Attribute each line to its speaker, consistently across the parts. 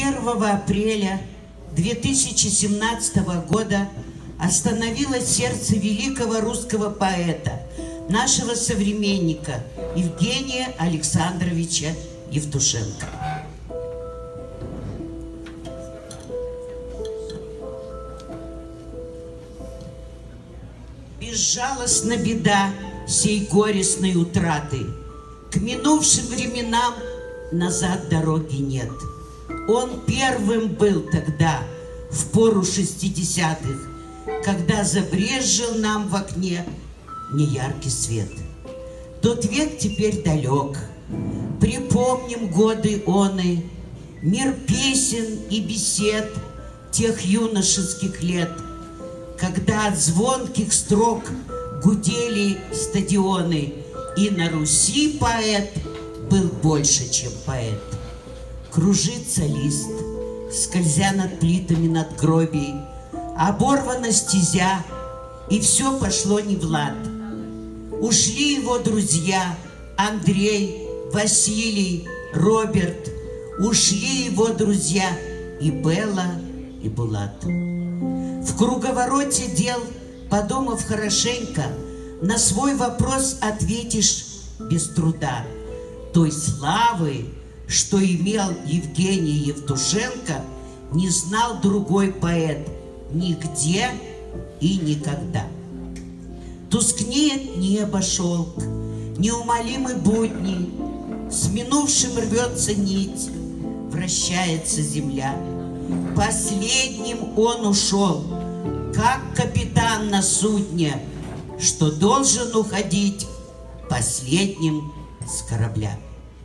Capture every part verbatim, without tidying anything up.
Speaker 1: первого апреля две тысячи семнадцатого года остановилось сердце великого русского поэта, нашего современника Евгения Александровича Евтушенко. Безжалостна беда сей горестной утраты. К минувшим временам назад дороги нет. Он первым был тогда, в пору шестидесятых, когда забрезжил нам в окне неяркий свет. Тот век теперь далек. Припомним годы оны, мир песен и бесед тех юношеских лет, когда от звонких строк гудели стадионы, и на Руси поэт был больше, чем поэт. Кружится лист, скользя над плитами надгробий, оборвана стезя, и все пошло не в лад. Ушли его друзья Андрей, Василий, Роберт, ушли его друзья и Белла, и Булат. В круговороте дел, подумав хорошенько, на свой вопрос ответишь без труда. Той славы, что имел Евгений Евтушенко, не знал другой поэт нигде и никогда. Тускнеет небо шелк, неумолимы будни, с минувшим рвется нить, вращается земля. Последним он ушел, как капитан на судне, что должен уходить последним с корабля.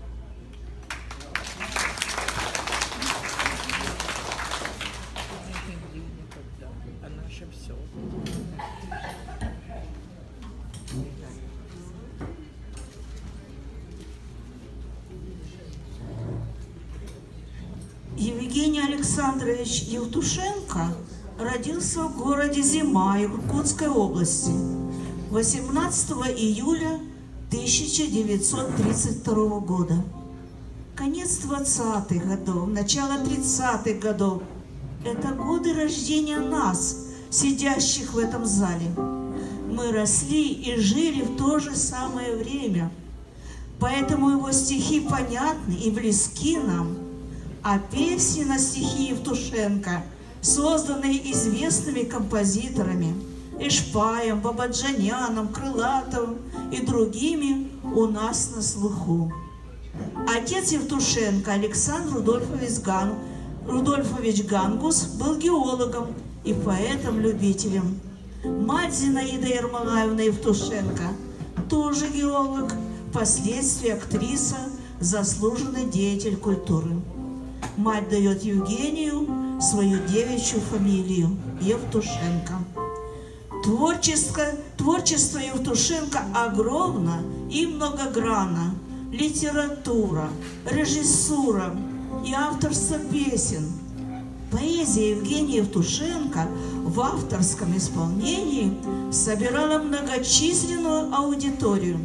Speaker 2: Евгений Александрович Евтушенко родился в городе Зима Иркутской области восемнадцатого июля тысяча девятьсот тридцать второго года. Конец двадцатых годов, начало тридцатых годов – это годы рождения нас, сидящих в этом зале. Мы росли и жили в то же самое время, поэтому его стихи понятны и близки нам. А песни на стихи Евтушенко, созданные известными композиторами Ишпаем, Бабаджаняном, Крылатовым и другими, у нас на слуху. Отец Евтушенко, Александр Рудольфович, Ган... Рудольфович Гангус, был геологом и поэтом-любителем. Мать Зинаида Ермолаевна Евтушенко, тоже геолог, впоследствии актриса, заслуженный деятель культуры. Мать дает Евгению свою девичью фамилию Евтушенко. Творчество, творчество Евтушенко огромно и многогранно. Литература, режиссура и авторство песен. Поэзия Евгения Евтушенко в авторском исполнении собирала многочисленную аудиторию.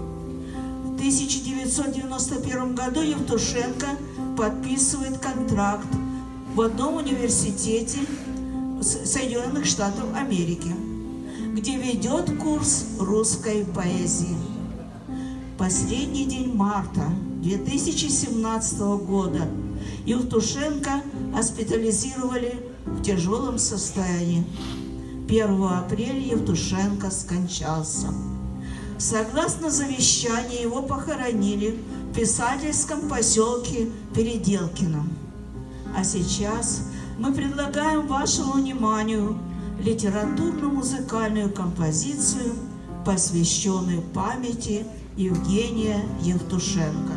Speaker 2: В тысяча девятьсот девяносто первом году Евтушенко подписывает контракт в одном университете Соединенных Штатов Америки, где ведет курс русской поэзии. Последний день марта две тысячи семнадцатого года Евтушенко госпитализировали в тяжелом состоянии. первого апреля Евтушенко скончался. Согласно завещанию, его похоронили в писательском поселке Переделкино. А сейчас мы предлагаем вашему вниманию литературно-музыкальную композицию, посвященную памяти Евгения Евтушенко.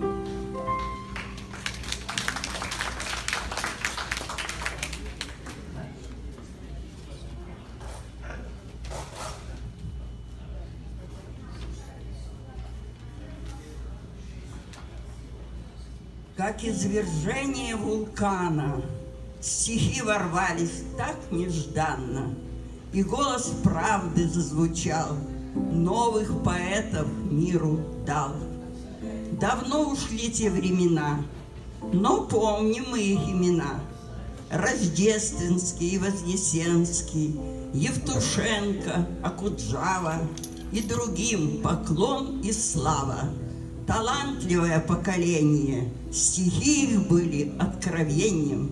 Speaker 3: Как извержение вулкана, стихи ворвались так нежданно, и голос правды зазвучал, новых поэтов миру дал. Давно ушли те времена, но помним мы их имена. Рождественский, Вознесенский, Евтушенко, Акуджава и другим поклон и слава. Талантливое поколение, стихи их были откровением.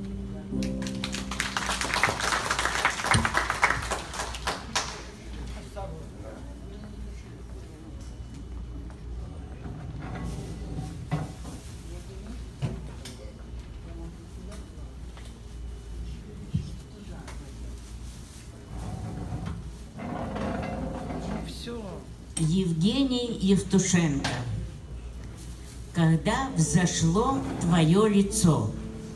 Speaker 4: Евгений Евтушенко. Когда взошло твое лицо,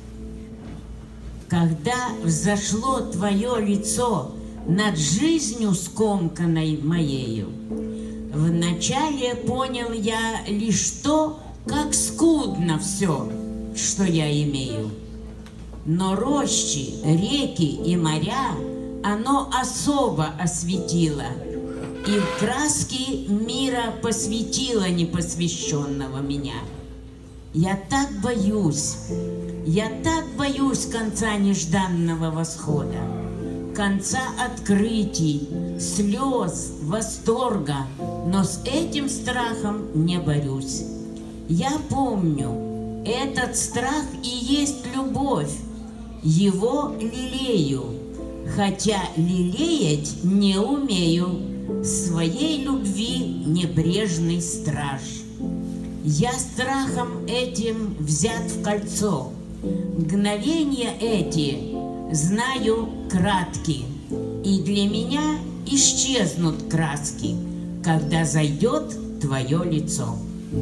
Speaker 4: когда взошло твое лицо над жизнью скомканной моею, вначале понял я лишь то, как скудно все, что я имею. Но рощи, реки и моря оно особо осветило, и в краски мира посвятила непосвященного меня. Я так боюсь, я так боюсь конца нежданного восхода, конца открытий, слез, восторга, но с этим страхом не борюсь. Я помню, этот страх и есть любовь, его лелею, хотя лелеять не умею, своей любви небрежный страж. Я страхом этим взят в кольцо, мгновения эти знаю кратки, и для меня исчезнут краски, когда зайдет твое лицо.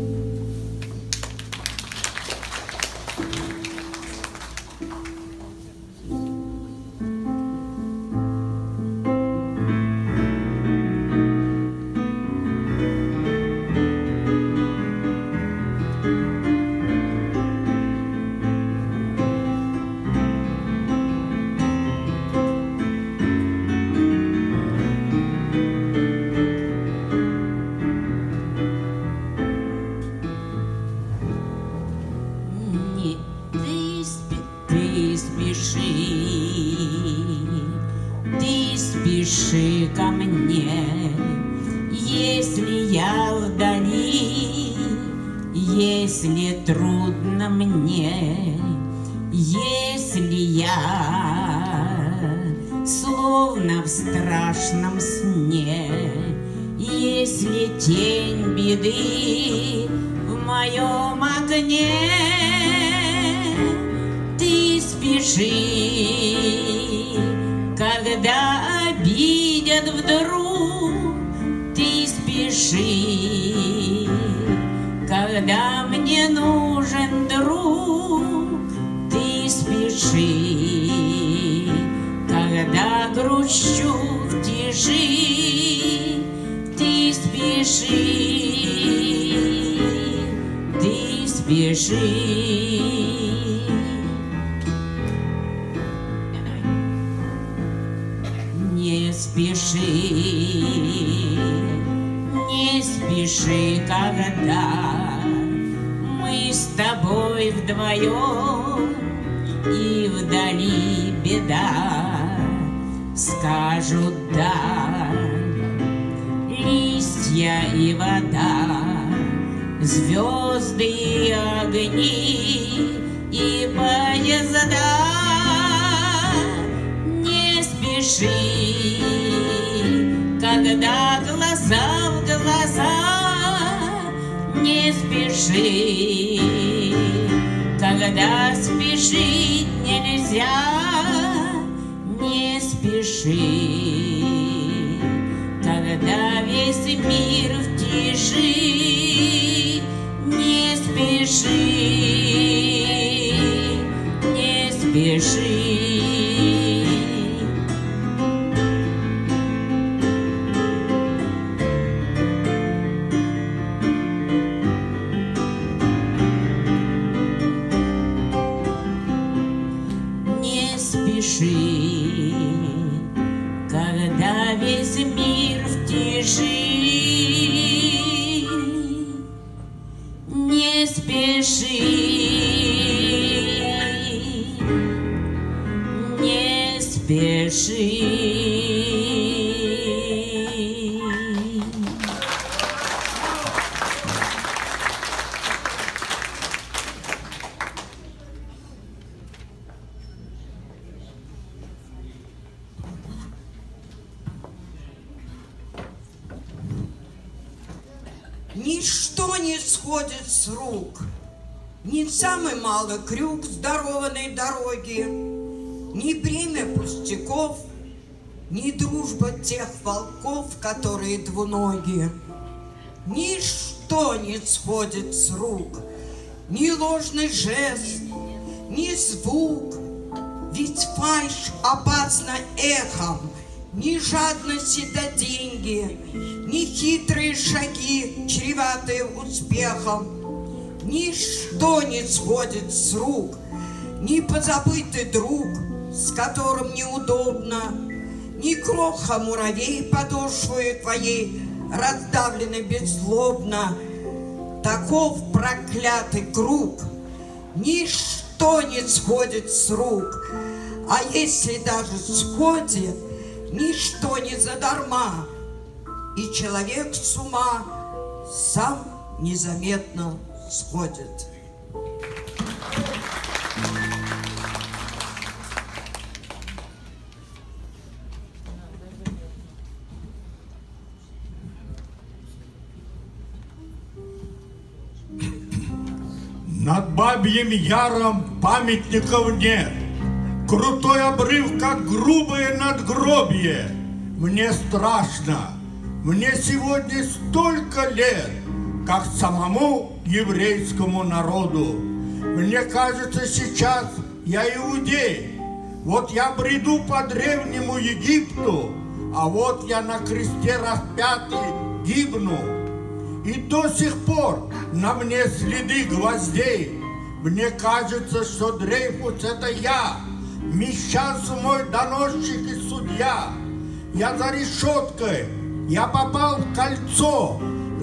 Speaker 4: Спеши ко мне, если я вдали, если трудно мне, если я словно в страшном сне, если тень беды в моем огне, ты спеши, когда обидят вдруг, ты спеши, когда мне нужен друг, ты спеши, когда грущу в тиши, ты спеши, ты спеши. Не спеши, не спеши, когда мы с тобой вдвоем, и вдали беда, скажут да, листья и вода, звезды и огни и поезда. Не спеши, когда глаза в глаза, не спеши, когда спешить нельзя, не спеши, когда весь мир в тиши, не спеши, не спеши. Спеши, когда весь мир в тиши, не спеши, спеши.
Speaker 3: Ничто не сходит с рук, ни самый малый крюк здорованной дороги, ни бремя пустяков, ни дружба тех волков, которые двуногие. Ничто не сходит с рук, ни ложный жест, ни звук, ведь фальшь опасна эхом, ни жадности до деньги, ни хитрые шаги, чреватые успехом. Ничто не сходит с рук, ни позабытый друг, с которым неудобно, ни кроха муравей подошвою твоей, раздавлены беззлобно. Таков проклятый круг, ничто не сходит с рук, а если даже сходит, ничто не задарма, и человек с ума сам незаметно сходит.
Speaker 5: Над Бабьим Яром памятников нет. Крутой обрыв, как грубое надгробие. Мне страшно. Мне сегодня столько лет, как самому еврейскому народу. Мне кажется, сейчас я иудей. Вот я бреду по древнему Египту, а вот я на кресте распятый гибну. И до сих пор на мне следы гвоздей. Мне кажется, что Дрейфус — это я, мещанец мой доносчик и судья. Я за решеткой, я попал в кольцо,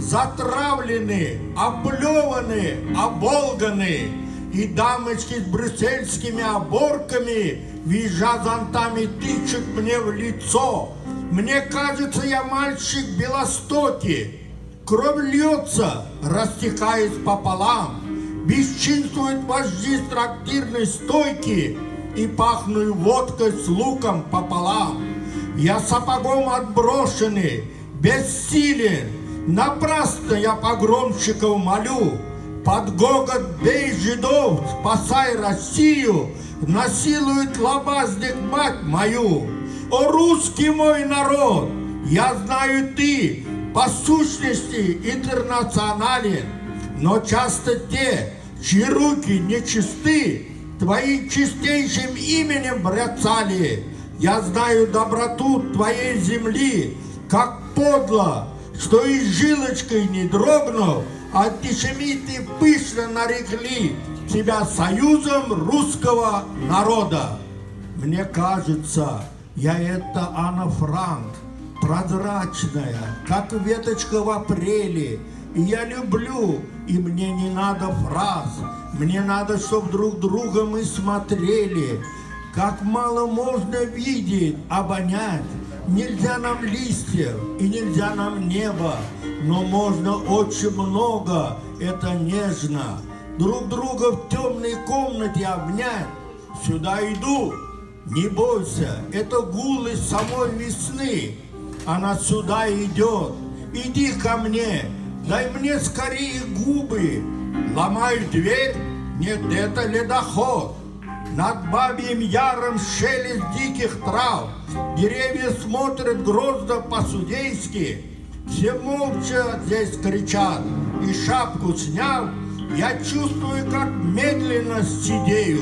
Speaker 5: затравленный, облеванный, оболганный. И дамочки с брюссельскими оборками, визжа зонтами, тычут мне в лицо. Мне кажется, я мальчик белостокий. Кровь льется, растекаясь пополам. Бесчинствуют вожди с трактирной стойки и пахнут водкой с луком пополам. Я сапогом отброшенный, бессилен. Напрасно я погромщиков молю. Под гогот «Бей жидов, спасай Россию!» насилует лобазник мать мою. О, русский мой народ, я знаю, ты по сущности интернационален, но часто те, чьи руки нечисты, твоим чистейшим именем бряцали. Я знаю доброту твоей земли, как подло, что и жилочкой не дрогнув, антисемиты пышно нарекли тебя союзом русского народа. Мне кажется, я это Анна Франк, прозрачная, как веточка в апреле. И я люблю, и мне не надо фраз. Мне надо, чтоб друг друга мы смотрели. Как мало можно видеть, обонять. Нельзя нам листьев и нельзя нам неба, но можно очень много, это нежно. Друг друга в темной комнате обнять. Сюда иду, не бойся, это гул из самой весны. Она сюда идет, иди ко мне, дай мне скорее губы. Ломаю дверь, нет, это ледоход. Над Бабьим Яром шелест диких трав. Деревья смотрят грозно по-судейски. Все молча здесь кричат. И шапку сняв, я чувствую, как медленно сидею.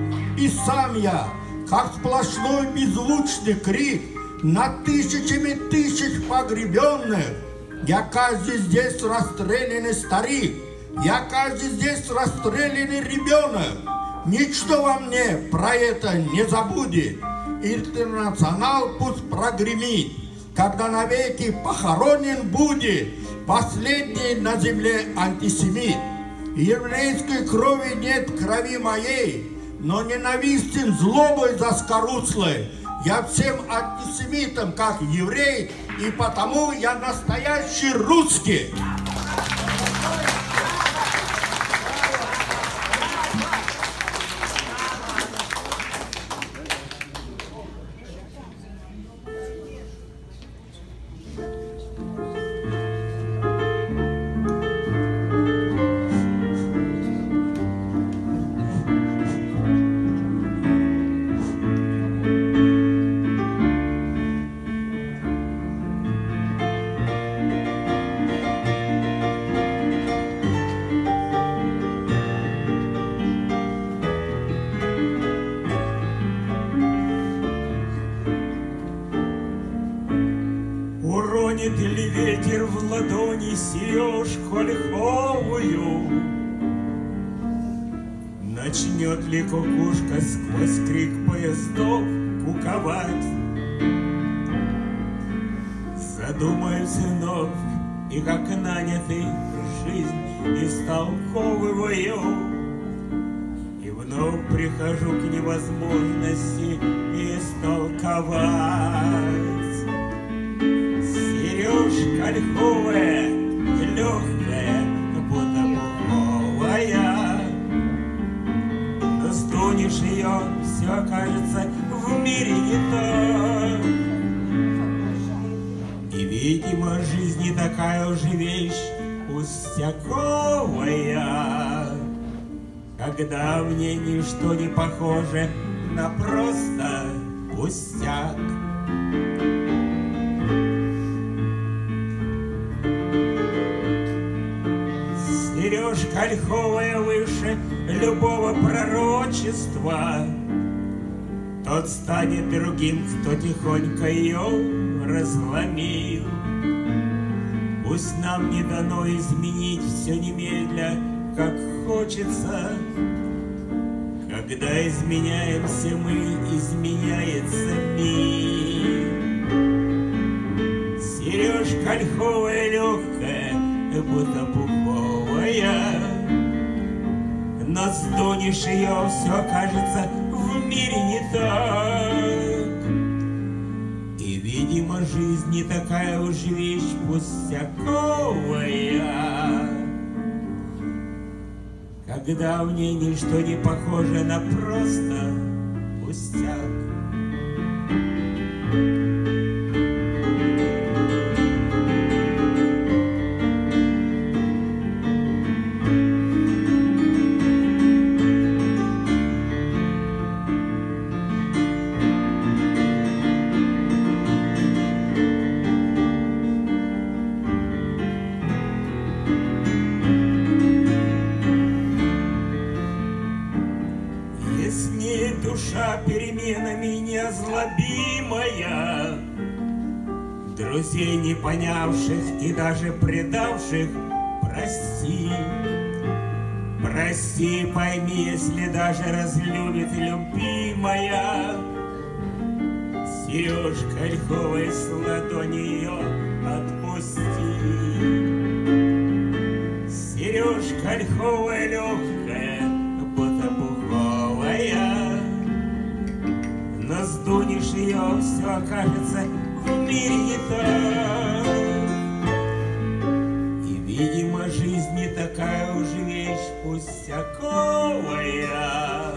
Speaker 5: И сам я, как сплошной беззвучный крик над тысячами тысяч погребенных. Я каждый здесь расстрелянный старик. Я каждый здесь расстрелянный ребенок. Ничто во мне про это не забудет. Интернационал пусть прогремит, когда навеки похоронен будет последний на земле антисемит. Еврейской крови нет в крови моей, но ненавистен злобой заскоруслой. Я всем антисемитам, как еврей, и потому я настоящий русский.
Speaker 6: Уронит ли ветер в ладони сережку ольховую? Начнет ли кукушка сквозь крик поездов куковать? Задумаюсь вновь, и как нанятый жизнь истолковываю, и вновь прихожу к невозможности истолковать. Сережка ольховая, легкая, будто пуховая, но стунешь ее, все кажется в мире не то. И, видимо, жизнь не такая уже вещь пустяковая, когда в ней ничто не похоже на просто пустяк. Сережка ольховая выше любого пророчества. Тот станет другим, кто тихонько ее разломил. Пусть нам не дано изменить все немедля, как хочется. Когда изменяемся мы, изменяется мир. Сережка ольховая легкая, будто пуховая, но сдунешь ее, все кажется в мире не так. И, видимо, жизнь не такая уж вещь пустяковая, когда в ней ничто не похоже на просто пустяк. Душа переменами неозлобимая, друзей не понявших и даже предавших прости. Прости, пойми, если даже разлюбит любимая. Сережка ольховая, с ладони ее отпусти. Сережка ольховая легкая, будто пуховая, но сдунешь ее, все окажется в мире не так. И, видимо, жизнь не такая уж вещь пустяковая,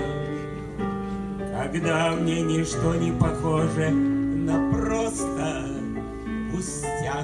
Speaker 6: когда в ней ничто не похоже на просто пустяк.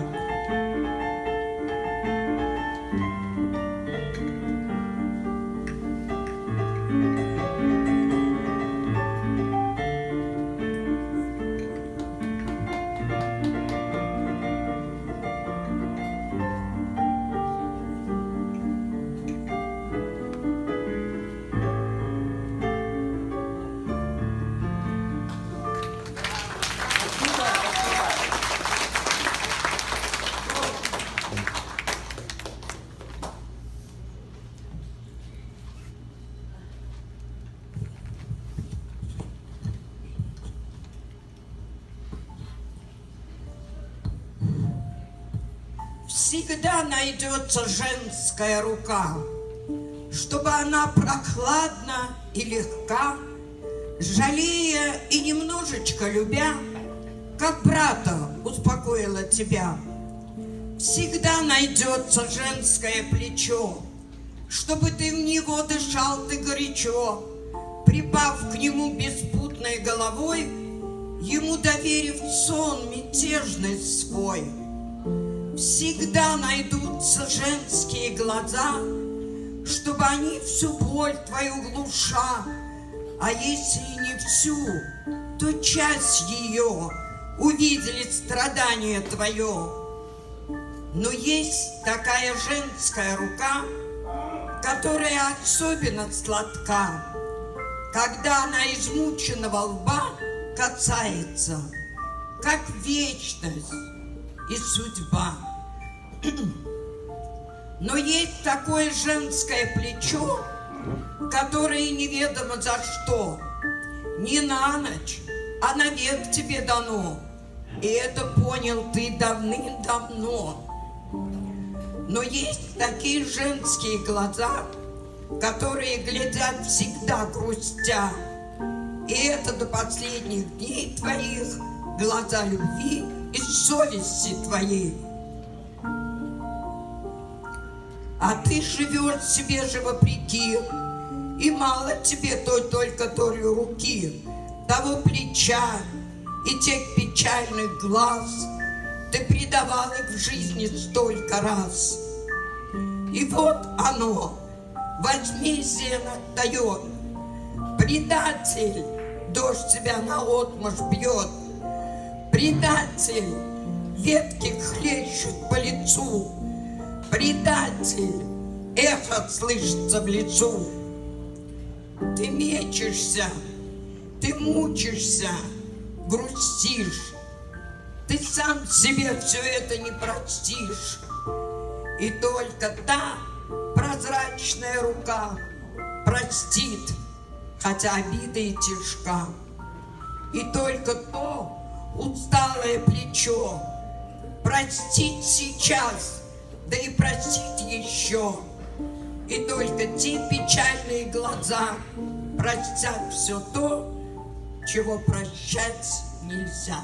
Speaker 3: Всегда найдется женская рука, чтобы она прохладна и легка жалея и немножечко любя, как брата успокоила тебя. Всегда найдется женское плечо, чтобы ты в него дышал ты горячо, припав к нему беспутной головой, ему доверив сон мятежный свой. Всегда найдутся женские глаза, чтобы они всю боль твою глуша, а если и не всю, то часть ее увидели страдание твое. Но есть такая женская рука, которая особенно сладка, когда она измученного лба касается, как вечность и судьба. Но есть такое женское плечо, которое неведомо за что, не на ночь, а навек тебе дано, и это понял ты давным-давно. Но есть такие женские глаза, которые глядят всегда грустя, и это до последних дней твоих глаза любви и совести твоей. А ты живешь себе же вопреки, и мало тебе той только той руки, того плеча и тех печальных глаз. Ты предавал их в жизни столько раз. И вот оно, возмездие дает. Предатель, дождь тебя наотмашь бьет. Предатель, ветки хлещут по лицу. Предатель, эхо слышится в лицу. Ты мечешься, ты мучишься, грустишь. Ты сам себе все это не простишь. И только та прозрачная рука простит, хотя обида и тяжка. И только то усталое плечо простит сейчас, да и простит еще. И только те печальные глаза простят все то, чего прощать нельзя.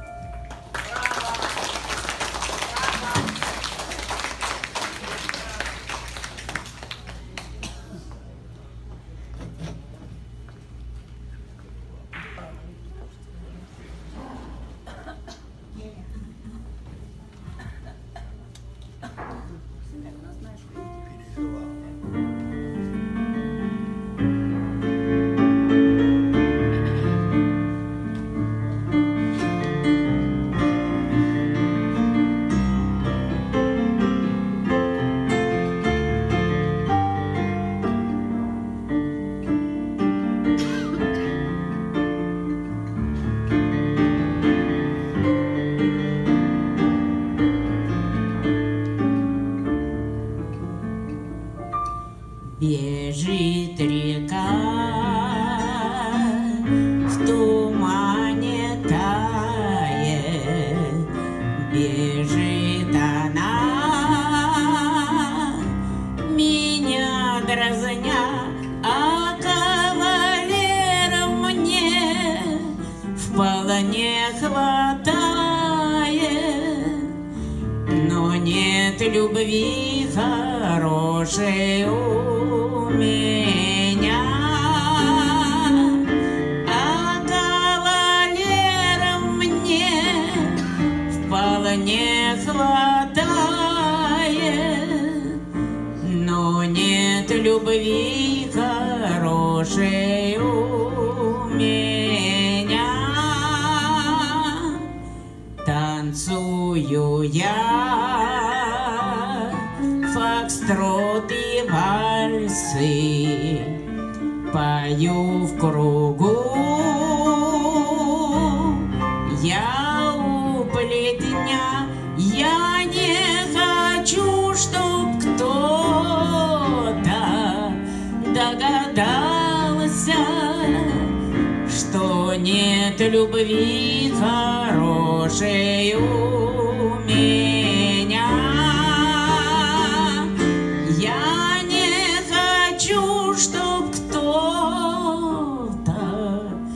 Speaker 4: Бежит река, в тумане тает, бежит она, меня дразня, а кавалера мне вполне хватает, но нет любви хорошей у меня, а кавалера мне вполне хватает, но нет любви хорошей у меня. Танцую я фокстрот и вальсы, пою в кругу, я у плетня, я не хочу, чтоб кто-то догадался, что нет любви хорошей у меня. Я не хочу, чтоб кто-то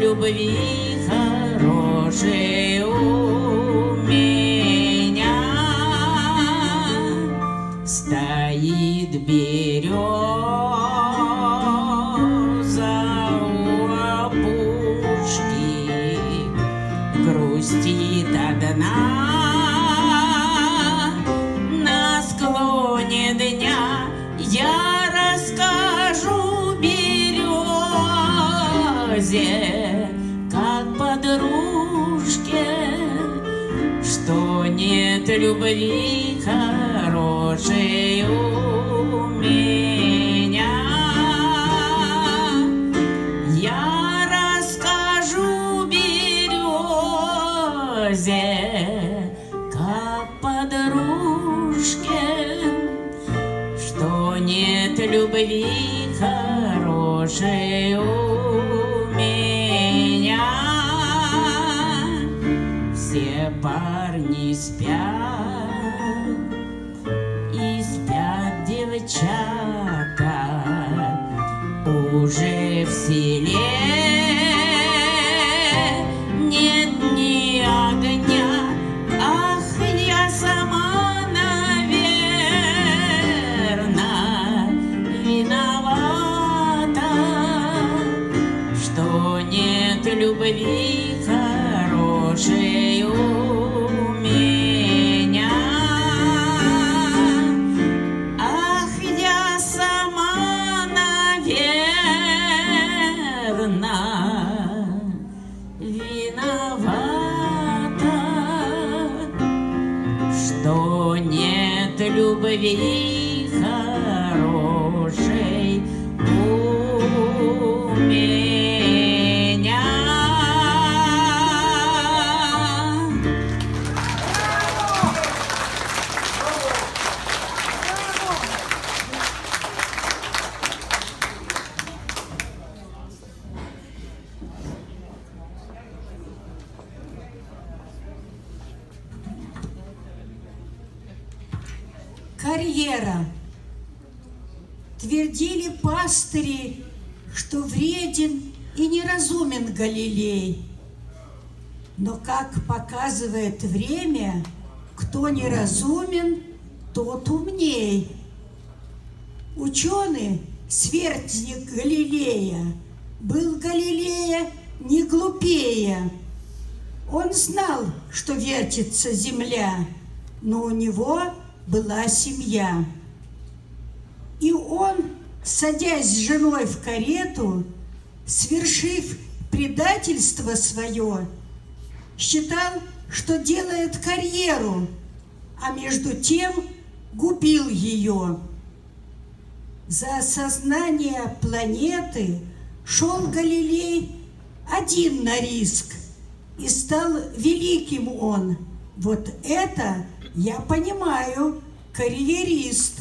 Speaker 4: любви хорошей у меня стоит береза у опушки, грустит одна на склоне дня. Я расскажу березе, как подружке, что нет любви хорошей у меня. Я расскажу березе, как подружке, что нет любви хорошей у меня. Все парни спят, и спят девчата уже в селе. Нет ни огня, ах, я сама, наверно, виновата, что нет любви хорошей у меня. Ах, я сама, наверно, виновата, что нет любви хорошей у меня.
Speaker 7: Карьера. Твердили пастыри, что вреден и неразумен Галилей. Но, как показывает время, кто неразумен, тот умней. Ученый, сверстник Галилея, был Галилея не глупее. Он знал, что вертится земля, но у него была семья. И он, садясь с женой в карету, свершив предательство свое, считал, что делает карьеру, а между тем губил ее. За осознание планеты шел Галилей один на риск, и стал великим он. Вот это я понимаю, карьерист.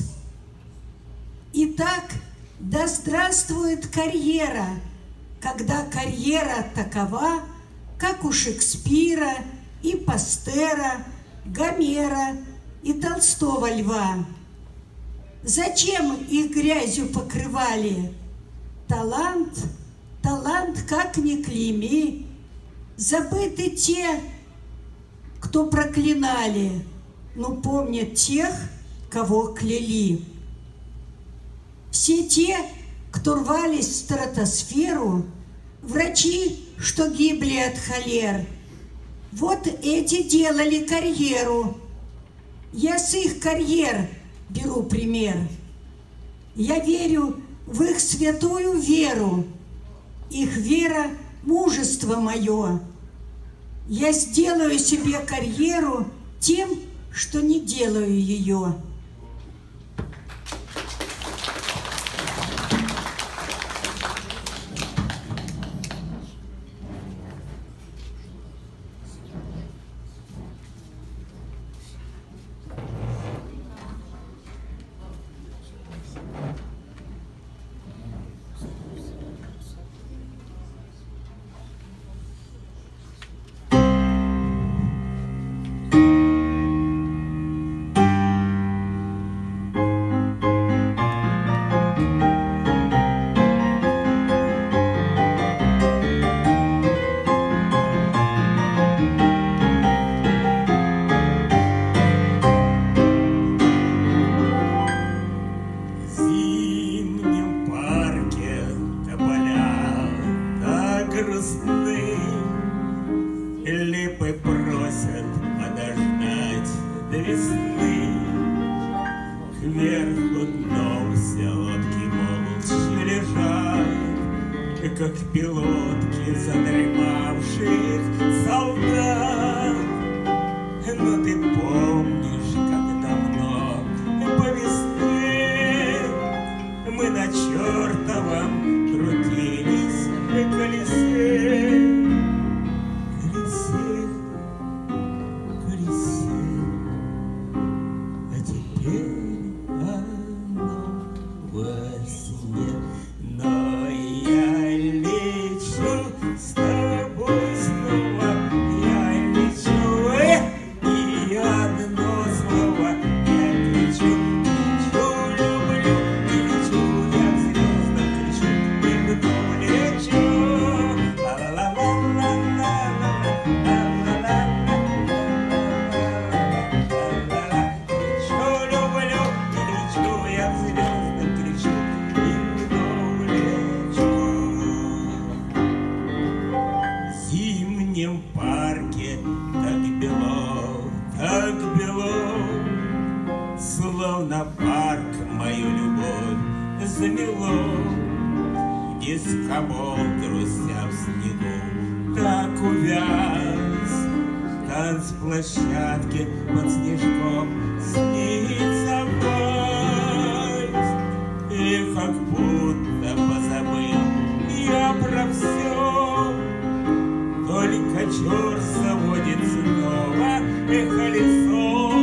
Speaker 7: Итак, да здравствует карьера, когда карьера такова, как у Шекспира и Пастера, Гомера и Толстого Льва. Зачем их грязью покрывали? Талант, талант как ни клейми. Забыты те, кто проклинали, но помнят тех, кого кляли. Все те, кто рвались в стратосферу, врачи, что гибли от холер, вот эти делали карьеру. Я с их карьер беру пример. Я верю в их святую веру. Их вера – мужество мое. Я сделаю себе карьеру тем, что не делаю ее.
Speaker 6: Сверху дном все лодки молча лежат, как пилотки задремавших солдат. Но ты помнишь, как давно по весне мы на чертовом крутились колесе, колесе, колесе, а теперь оно во сне. Но я лечу с тобой снова, я лечу, и одно слово я кричу, кричу, люблю, и лечу, я к звездам кричу, и потом лечу. Словно парк мою любовь замело, дискобол, грустя в снегу, так увяз. Танцплощадке под снежком снится вальс, и как будто позабыл я про все. Только черт заводит снова и колесо.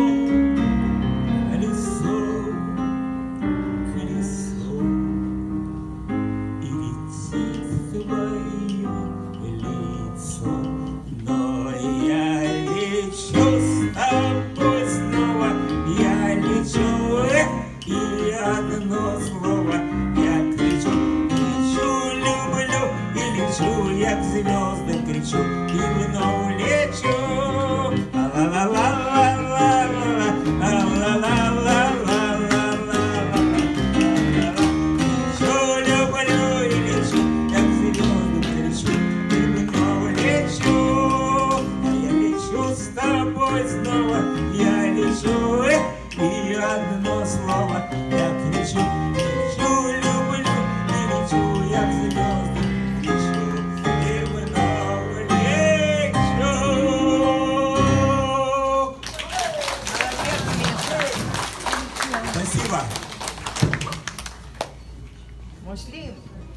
Speaker 6: Я к звездам кричу, и вино лечу. Лечу, люблю и лечу, я к звездам кричу, и вино лечу. Я лечу с тобой снова, я лечу, и одно слово я кричу. Лечу, люблю и лечу, я к звездам. Спасибо.
Speaker 3: Муслим.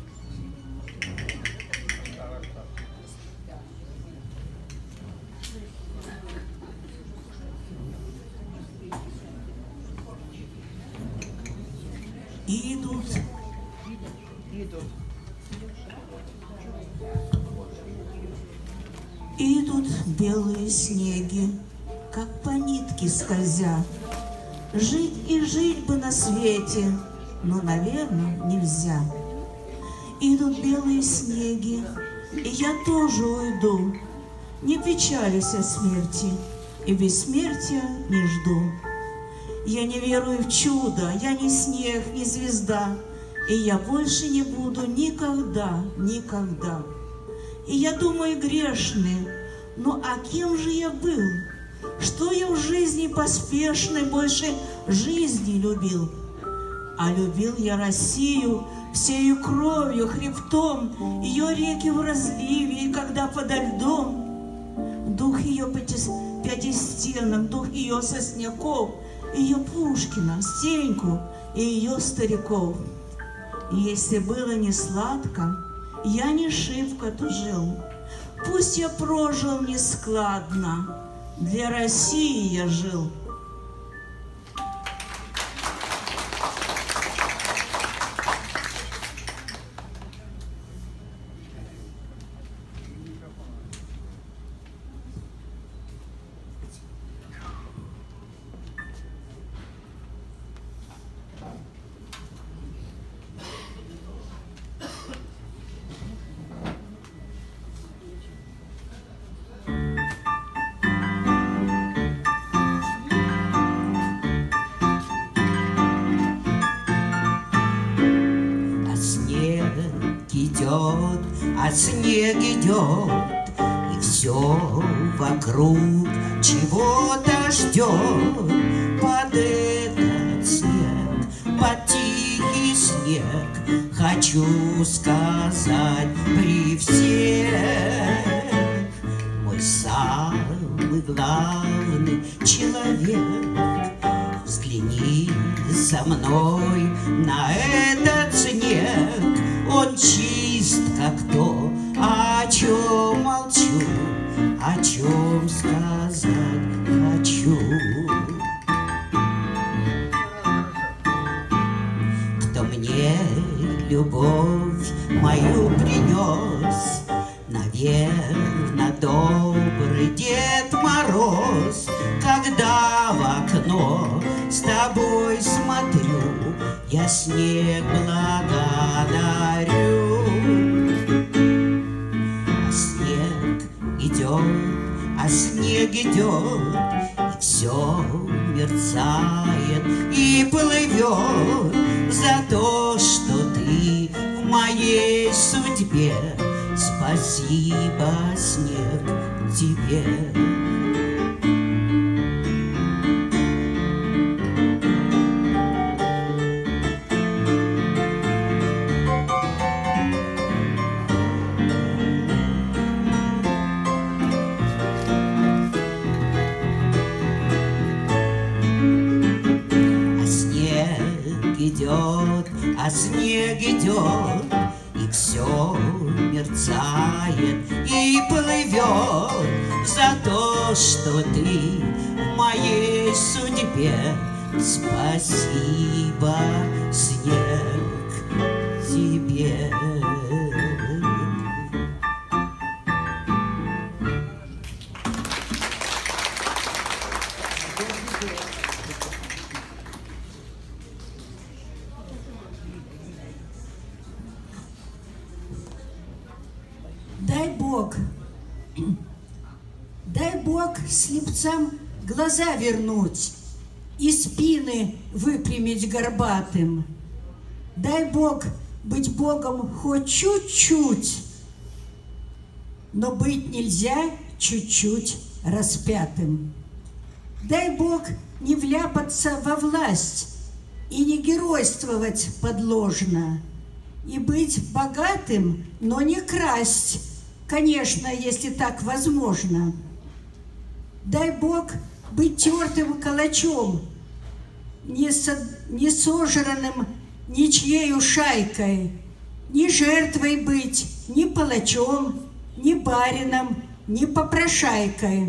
Speaker 2: И идут.
Speaker 3: Идут.
Speaker 2: Идут белые снеги, как по нитке скользя. Жить и жить бы на свете, но, наверное, нельзя. Идут белые снеги, и я тоже уйду. Не печалюсь о смерти, и бессмертия не жду. Я не верую в чудо, я не снег, не звезда, и я больше не буду никогда, никогда. И я думаю, грешный, ну а кем же я был? Что я в жизни поспешной больше жизни любил? А любил я Россию всею кровью, хребтом, ее реки в разливе, и когда подо льдом дух ее пятистенок, дух ее сосняков, ее Пушкина, Стеньку и ее стариков. И если было не сладко, я не шибко тужил. Пусть я прожил нескладно, для России я жил.
Speaker 1: Идет, а снег идет, и все вокруг чего-то ждет. Под этот снег хочу сказать при всех. Мой самый главный человек, взгляни со мной на этот снег. Он чист, как то, о чем молчу, о чем сказать хочу. Кто мне любовь мою принес, наверно, добрый Дед Мороз. Когда в окно с тобой смотрю, я снег благодарю. А снег идет, а снег идет, и все мерцает и плывет за то, что ты в моей судьбе. Спасибо, снег, тебе. Идет, а снег идет, и все мерцает и плывет за то, что ты в моей судьбе. Спасибо, снег, тебе.
Speaker 7: Дай Бог, дай Бог слепцам глаза вернуть и спины выпрямить горбатым. Дай Бог быть Богом хоть чуть-чуть, но быть нельзя чуть-чуть распятым. Дай Бог не вляпаться во власть и не геройствовать подложно, и быть богатым, но не красть, конечно, если так возможно. Дай Бог быть тертым калачом, не, со, не сожранным ничьею шайкой, ни жертвой быть, ни палачом, ни барином, ни попрошайкой.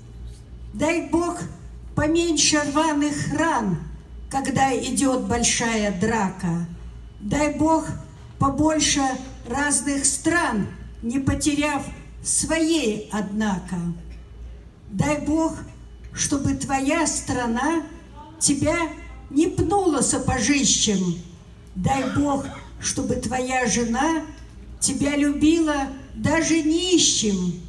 Speaker 7: Дай Бог поменьше рваных ран, когда идет большая драка. Дай Бог побольше разных стран, не потеряв своей, однако. Дай Бог, чтобы твоя страна тебя не пнула сапожищем. Дай Бог, чтобы твоя жена тебя любила даже нищим.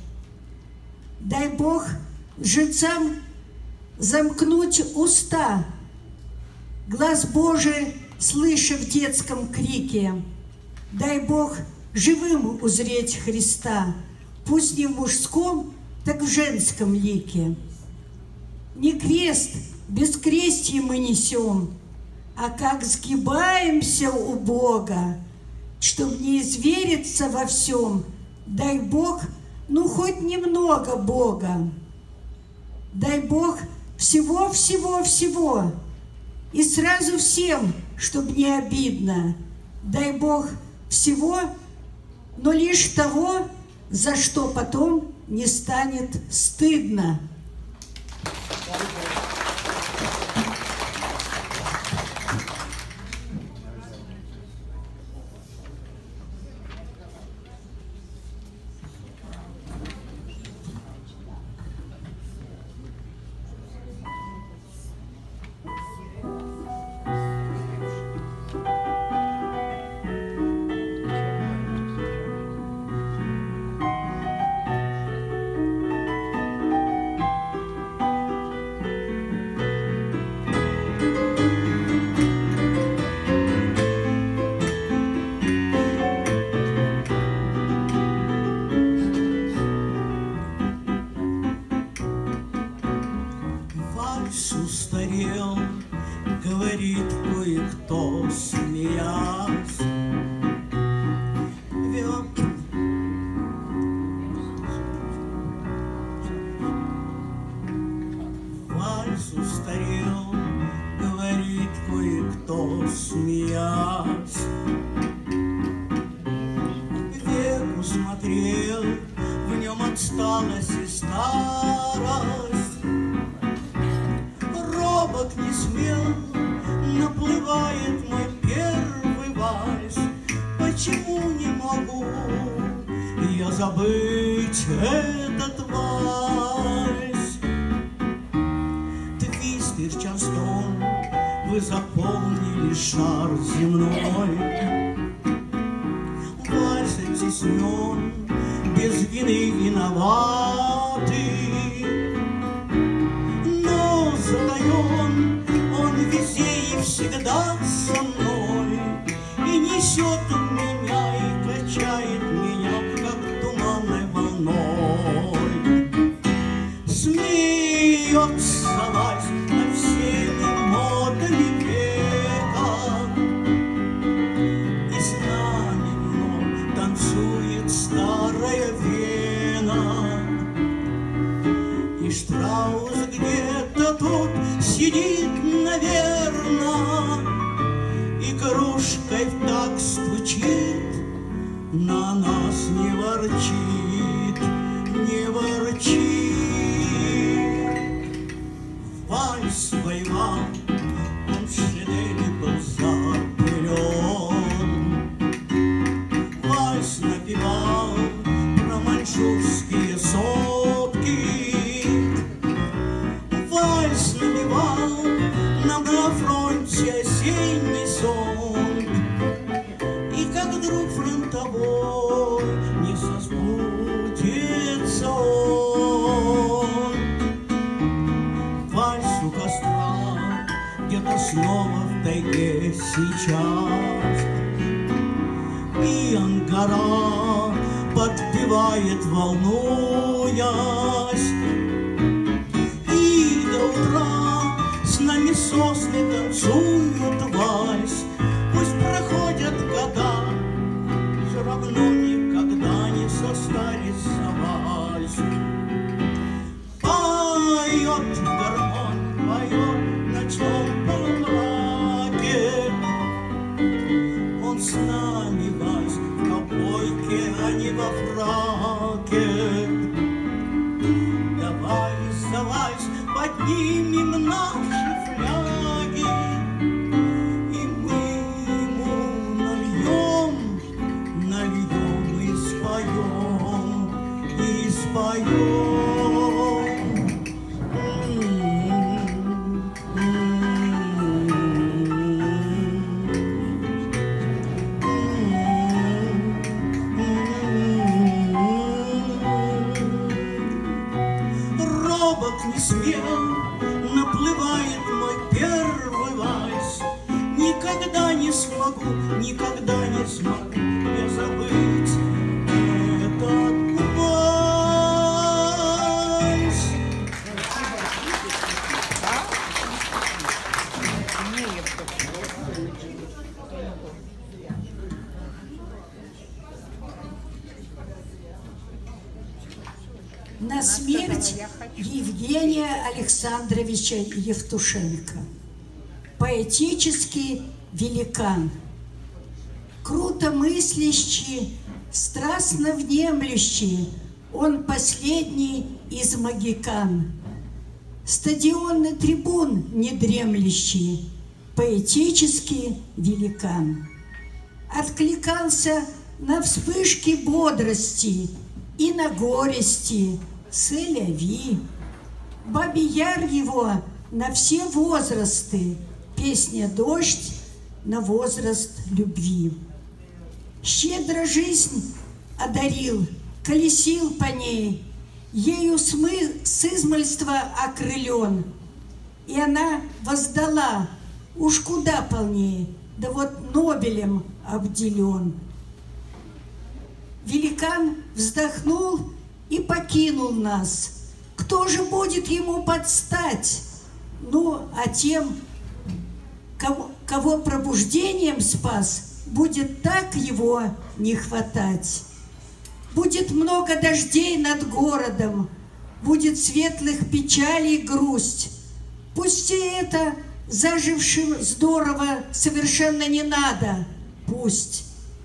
Speaker 7: Дай Бог лжецам замкнуть уста, глаз Божий слыша в детском крике. Дай Бог живым узреть Христа, пусть не в мужском, так в женском лике. Не крест, бескрестье мы несем, а как сгибаемся у Бога, чтоб не извериться во всем. Дай Бог, ну хоть немного Бога. Дай Бог всего-всего-всего, и сразу всем, чтоб не обидно. Дай Бог всего, но лишь того, за что потом не станет стыдно.
Speaker 1: Устарел, говорит кое-кто, смеясь.
Speaker 6: смеясь. Веку смотрел, в нем отсталость и старость. Робок не смел, наплывает мой первый вальс. Почему не могу я забыть этот вальс? Твист и Чарстон, вы заполнили шар земной. Вальс оттеснен, без вины виноватый, но затаен он везде и всегда со мной, и несет меня, и качает меня, как туманной волной. Смеется вальс над всеми модами века, и с нами вновь танцует старая Вена. И Штраус где-то тут сидит, наверно, и кружкой в так стучит, на нас не ворчит, не ворчит. Вальс воевал, он в шинели был запылен. Вальс напевал про маньчжурские сопки. Вальс напевал нам на фронте осенний сон. И как вдруг фронтовой не сосбудется он. Вальс у костра, где-то снова в тайге сейчас. И Ангара подпевает, волнуясь. И до утра с нами сосны танцуют вальс. Пусть проходят года, все равно никогда не состарится вальс. Поет гармонь, поет в ночном полумраке. Он с нами вальс в ковбойке, а не во фраке. Давай за вальс поднимем наши фляги, и мы ему нальем, нальем и споем, и споем. Робок не смел, наплывает мой первый вальс. Никогда не смогу, никогда не смогу я забыть этот вальс.
Speaker 7: На смерть Евгения Александровича Евтушенко. Поэтический великан, круто мыслящий, страстно внемлющий, он последний из могикан. Стадионный трибун недремлющий, поэтический великан. Откликался на вспышки бодрости и на горести, сэляви. Бабий Яр его на все возрасты, песня «Дождь» на возраст любви. Щедро жизнь одарил, колесил по ней, ею смы с измальства окрылен. И она воздала, уж куда полней, да вот Нобелем обделен. Великан вздохнул и покинул нас. Кто же будет ему подстать? Ну, а тем, кого, кого пробуждением спас, будет так его не хватать. Будет много дождей над городом, будет светлых печалей грусть. Пусть и это Зажившим здорово совершенно не надо. Пусть.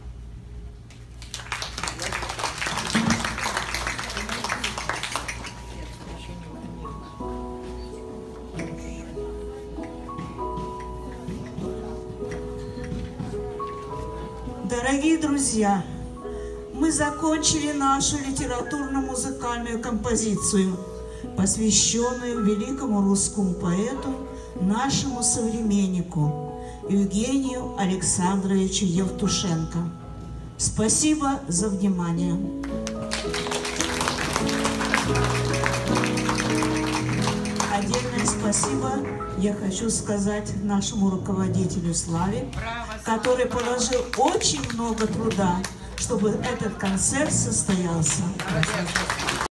Speaker 2: Дорогие друзья, мы закончили нашу литературно-музыкальную композицию, посвященную великому русскому поэту, нашему современнику Евгению Александровичу Евтушенко. Спасибо за внимание. Отдельное спасибо я хочу сказать нашему руководителю Славе, который положил очень много труда, чтобы этот концерт состоялся.